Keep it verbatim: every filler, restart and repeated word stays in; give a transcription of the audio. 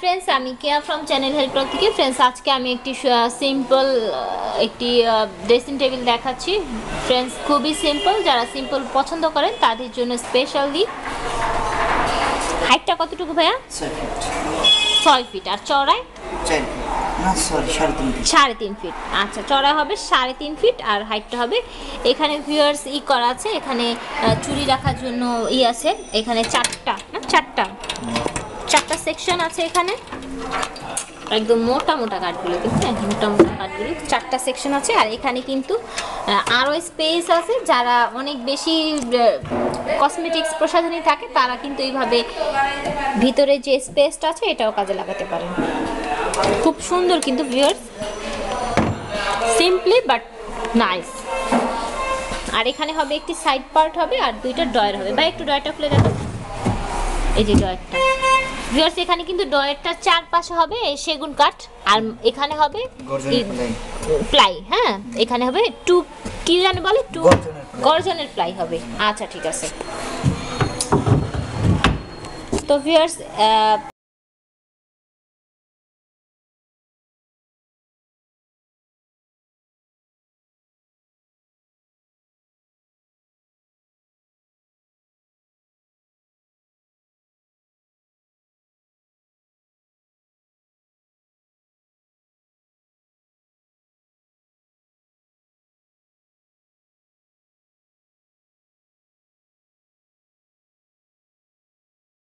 Friends, আমি Keya from channel helper থেকে। Friends, আজকে আমি একটি সিম্পল একটি ড্রেসিং টেবিল দেখাচ্ছি। ফ্রেন্ডস, খুবই সিম্পল, যারা সিম্পল পছন্দ করেন তাদের জন্য স্পেশালি। হাইটটা কতটুকু ভাইয়া? ছয় ফিট। আর চড়ায় সাড়ে তিন ফিট। আচ্ছা, চড়া হবে সাড়ে তিন ফিট আর হাইটটা হবে। এখানে ভিউয়ার্স ই করা আছে, এখানে চুড়ি রাখার জন্য ই আছে। এখানে চারটা না চারটা চারটা সেকশন আছে। এখানে একদম মোটা মোটা কাঠগুলো, দেখছেন? মোটা মোটা কাঠগুলো চারটা সেকশন আছে। আর এখানে কিন্তু আরও স্পেস আছে। যারা অনেক বেশি কসমেটিক্স প্রসাধনী থাকে তারা কিন্তু এইভাবে ভিতরে যে স্পেসটা আছে এটাও কাজে লাগাতে পারেন। খুব সুন্দর কিন্তু ভিউয়ার্স, সিম্পলি বাট নাইস। আর এখানে হবে একটি সাইড পার্ট হবে আর দুইটা ডয়ার হবে। বা একটু ডয়ারটা খুলে দেখো, এই যে ডয়ারটা ভিউয়ার্স, এখানে কিন্তু ডয়ারটার চারপাশে হবে সেগুন কাঠ আর এখানে হবে প্লাই। হ্যাঁ, এখানে হবে টু কি জানে বলে টু গর্জনের প্লাই হবে। আচ্ছা, ঠিক আছে। তো ভিউয়ার্স,